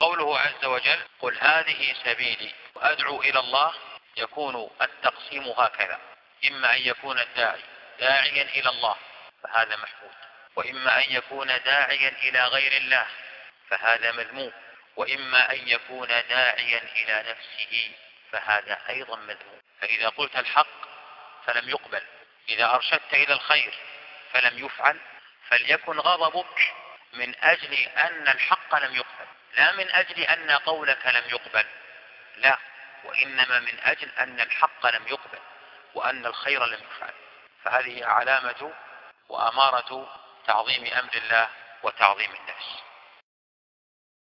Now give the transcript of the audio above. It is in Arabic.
وقوله عز وجل قل هذه سبيلي وأدعو إلى الله، يكون التقسيم هكذا: إما أن يكون الداعي داعيا إلى الله فهذا محمود، وإما أن يكون داعيا إلى غير الله فهذا مذموم، وإما أن يكون داعيا إلى نفسه فهذا أيضا مذموم. فإذا قلت الحق فلم يقبل، إذا أرشدت إلى الخير فلم يفعل، فليكن غضبك من أجل أن الحق لم يقبل، لا من أجل أن قولك لم يقبل، لا، وإنما من أجل أن الحق لم يقبل وأن الخير لم يفعل. فهذه علامة وأمارة تعظيم أمر الله وتعظيم النفس.